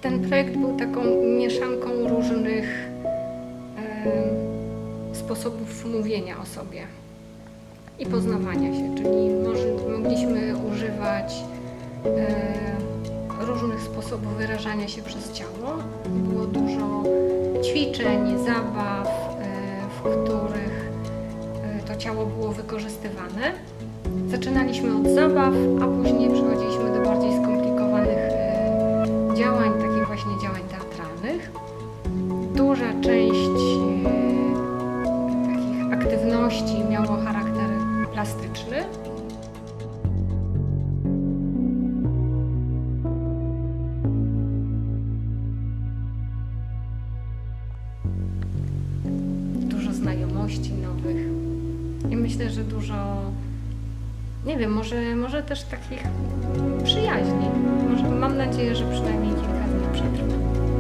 Ten projekt był taką mieszanką różnych sposobów mówienia o sobie i poznawania się, czyli mogliśmy używać różnych sposobów wyrażania się przez ciało. Było dużo ćwiczeń, zabaw, w których to ciało było wykorzystywane. Zaczynaliśmy od zabaw, a później przechodziliśmy do bardziej skomplikowanych działań, takich właśnie działań teatralnych. Duża część takich aktywności miało charakter plastyczny. Dużo znajomości nowych i myślę, że dużo, nie wiem, może też takich przyjaźni. Może, mam nadzieję, że przynajmniej kilka dni przetrwa.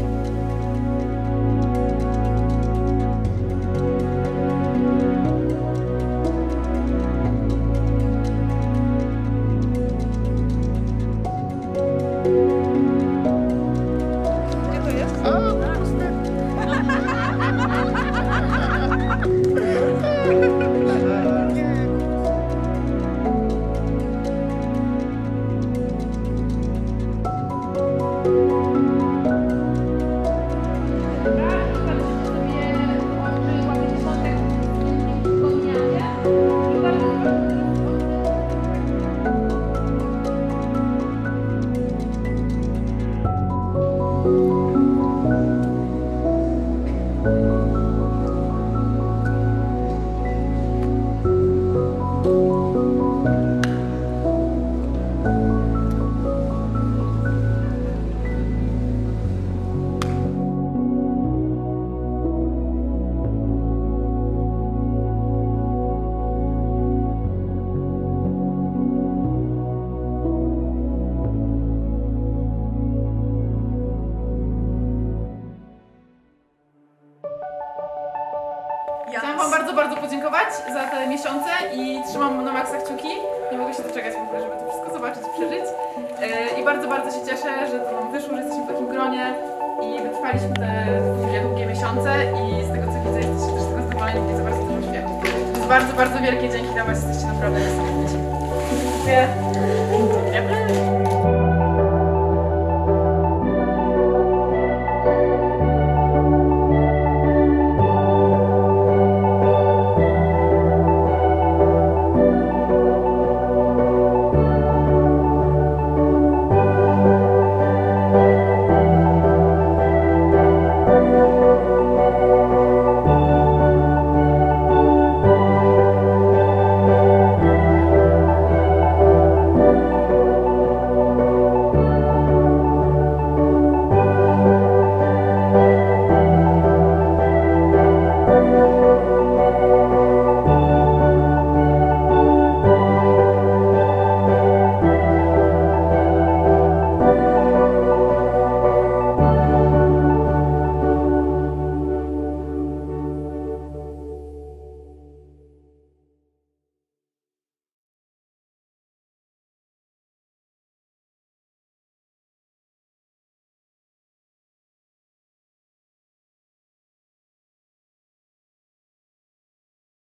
Chciałam Wam bardzo podziękować za te miesiące i trzymam na maksa kciuki. Nie mogę się doczekać w ogóle, żeby to wszystko zobaczyć, przeżyć. I bardzo się cieszę, że to nam wyszło, że jesteśmy w takim gronie i wytrwaliśmy te długie miesiące i z tego co widzę jesteście też z tego zadowoleni, więc za bardzo to uśmiechu. Więc bardzo wielkie dzięki dla Was, jesteście naprawdę niesamowici. Dziękuję.